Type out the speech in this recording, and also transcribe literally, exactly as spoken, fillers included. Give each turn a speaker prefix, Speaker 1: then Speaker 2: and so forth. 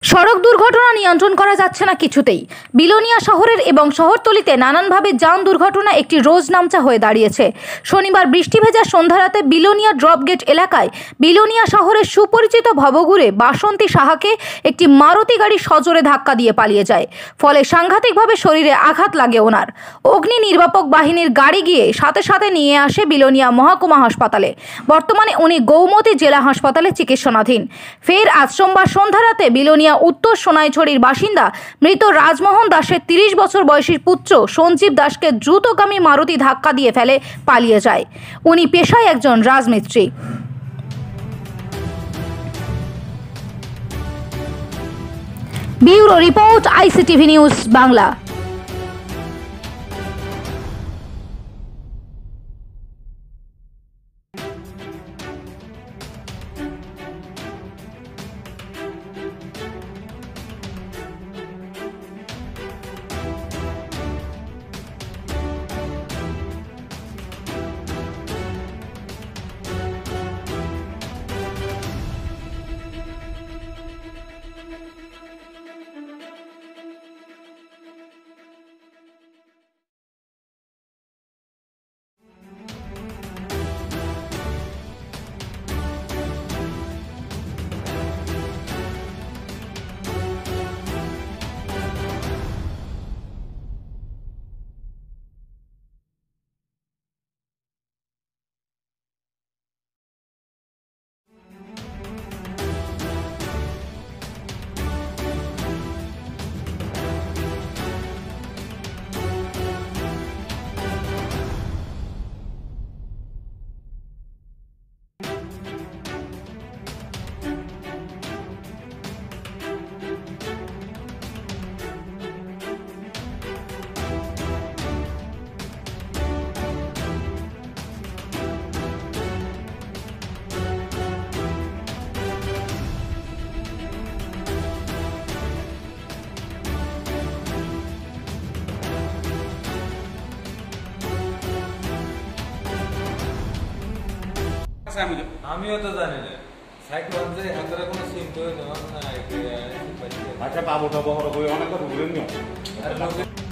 Speaker 1: সড়ক দুর্ঘটনা নিয়ন্ত্রণ করা যাচ্ছে না কিছুতেই। বিলোনিয়া শহরের এবং শহরতলিতে নানানভাবে যান দুর্ঘটনা একটি রোজ নামচা হয়ে দাঁড়িয়েছে। শনিবার বৃষ্টি ভেজা সন্ধ্যারাতে বিলোনিয়া ড্রপগেট এলাকায় বিলোনিয়া শহরের সুপরিচিত ভবঘুরে বাসন্তী সাহাকে একটি মারুতি গাড়ি সজোরে ধাক্কা দিয়ে পালিয়ে যায়। ফলে সাংঘাতিকভাবে শরীরে আঘাত লাগে ওনার। অগ্নি নির্বাপক বাহিনীর গাড়ি গিয়ে সাথে সাথে নিয়ে আসে বিলোনিয়া মহকুমা হাসপাতালে। বর্তমানে উনি গৌমতী জেলা হাসপাতালে চিকিৎসাধীন। ফের আজ সোমবার সন্ধ্যারাতে বিলোনিয়া উত্তর সোনাইছড়ির বাসিন্দা মৃত রাজমোহন দাসের তিরিশ বছর বয়সী পুত্র সঞ্জীব দাসকে দ্রুতগামী মারুতি ধাক্কা দিয়ে ফেলে পালিয়ে যায়। উনি পেশায় একজন রাজমিস্ত্রি। Bureau report, ICTV news Bangla.
Speaker 2: আমিও তো জানি না সাইকেল যে হাতের কোনো সিম তো না। আচ্ছা বাবুটা বড় হয়ে অনেক কথা বলেন না।